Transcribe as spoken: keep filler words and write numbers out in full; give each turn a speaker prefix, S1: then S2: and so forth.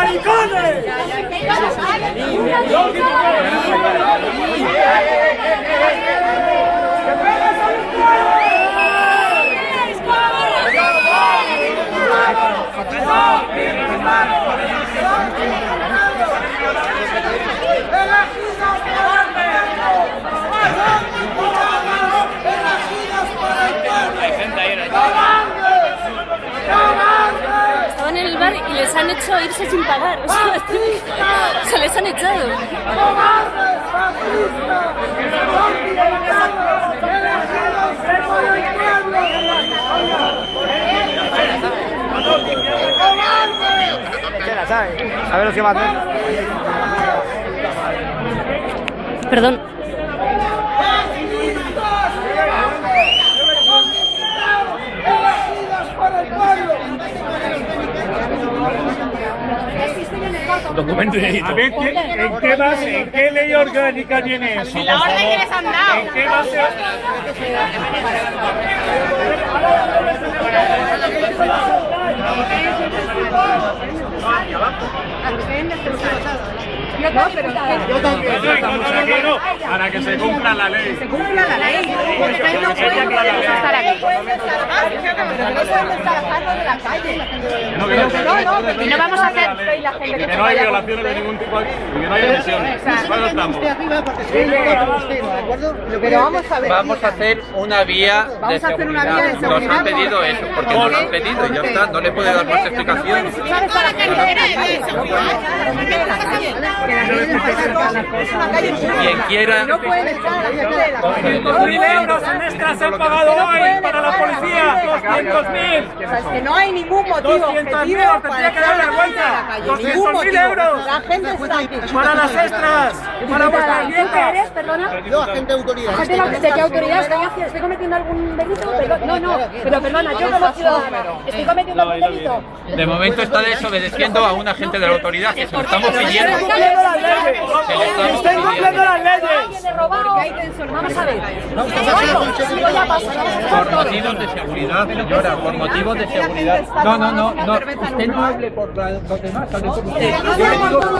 S1: maricones!
S2: Estaban en el bar y les han hecho irse sin pagar. O sea, se les han echado.
S3: A ver los que van.
S2: Perdón.
S4: Documento inédito. A ver, ¿en qué base, en qué ley orgánica viene eso?
S5: En la orden que les han dado.
S4: ¿En qué base?
S5: No, pero yo también.
S4: Para que se cumpla la ley.
S5: Se cumpla la ley. Ustedes no pueden estar aquí. Pero no pueden estar de la calle.
S4: No, que no.
S5: No, no, y no vamos a hacer.
S4: Que no hay violaciones de ningún tipo aquí y que no hay agresiones. ¿Cuándo estamos?
S5: Pero vamos a ver.
S6: Vamos a hacer una vía de seguridad. Nos han pedido eso, porque nos lo han pedido y ya está. No le puede dar más explicación.
S5: ¿Sabes para qué de seguridad?
S6: Quien quiera.
S5: No pueden estar
S4: doscientos mil euros en extras se han pagado hoy para la policía. doscientos mil.
S5: O sea, es que no hay ningún motivo objetivo para
S4: que dar vergüenza. doscientos mil euros.
S5: La gente está aquí.
S4: Para las extras. Para vuestras dietas.
S2: ¿Eres? Perdona.
S3: Yo, agente de autoridad.
S2: ¿De qué autoridad? ¿Estoy, haciendo, ¿Estoy cometiendo algún delito? Perdón, no, no, pero perdona, yo como ciudadana, ¿estoy cometiendo algún delito?
S6: De momento está desobedeciendo a un agente de la autoridad que se lo estamos pidiendo.
S4: ¡Está incumpliendo las leyes!
S2: Vamos a ver.
S6: Por motivos de seguridad, señora, por motivos de seguridad. No, no, no, no. Usted no hable por los demás, hable por usted. Yo le digo